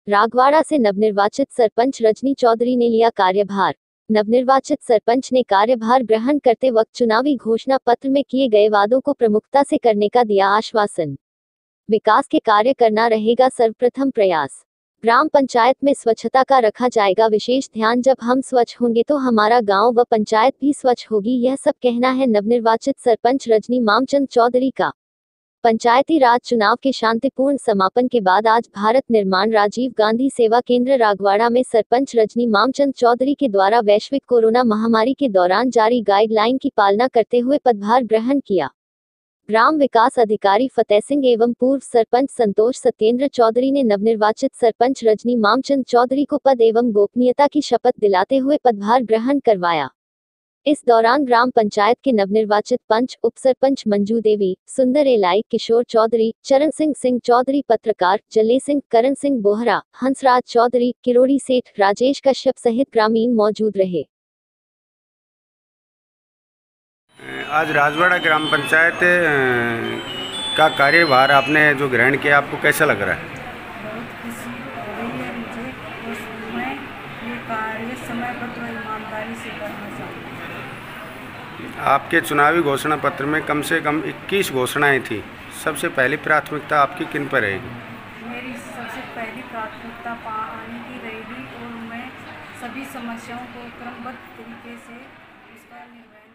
रागवाड़ा से नवनिर्वाचित सरपंच रजनी चौधरी ने लिया कार्यभार। नवनिर्वाचित सरपंच ने कार्यभार ग्रहण करते वक्त चुनावी घोषणा पत्र में किए गए वादों को प्रमुखता से करने का दिया आश्वासन। विकास के कार्य करना रहेगा सर्वप्रथम प्रयास। ग्राम पंचायत में स्वच्छता का रखा जाएगा विशेष ध्यान। जब हम स्वच्छ होंगे तो हमारा गांव व पंचायत भी स्वच्छ होगी, यह सब कहना है नवनिर्वाचित सरपंच रजनी मामचंद चौधरी का। पंचायती राज चुनाव के शांतिपूर्ण समापन के बाद आज भारत निर्माण राजीव गांधी सेवा केंद्र रागवाड़ा में सरपंच रजनी मामचंद चौधरी के द्वारा वैश्विक कोरोना महामारी के दौरान जारी गाइडलाइन की पालना करते हुए पदभार ग्रहण किया। ग्राम विकास अधिकारी फतेह सिंह एवं पूर्व सरपंच संतोष सत्येंद्र चौधरी ने नवनिर्वाचित सरपंच रजनी मामचंद चौधरी को पद एवं गोपनीयता की शपथ दिलाते हुए पदभार ग्रहण करवाया। इस दौरान ग्राम पंचायत के नवनिर्वाचित पंच, उप सरपंच मंजू देवी, सुंदर एलाई, किशोर चौधरी, चरण सिंह चौधरी, पत्रकार जले सिंह, करण सिंह बोहरा, हंसराज चौधरी, किरोड़ी सेठ, राजेश कश्यप सहित ग्रामीण मौजूद रहे। आज राजवाड़ा ग्राम पंचायत का कार्यभार आपने जो ग्रहण किया, आपको कैसा लग रहा है? बहुत खुशी हो रही है मुझे और मैं ये कार्य समयबद्ध व ईमानदारी से करना चाहती हूँ। आपके चुनावी घोषणा पत्र में कम से कम 21 घोषणाएं थी। सबसे पहली प्राथमिकता आपकी किन पर रहेगी? मेरी सबसे पहली प्राथमिकता पानी की रहेगी और मैं सभी समस्याओं को क्रमबद्ध तरीके से उसका निर्वहन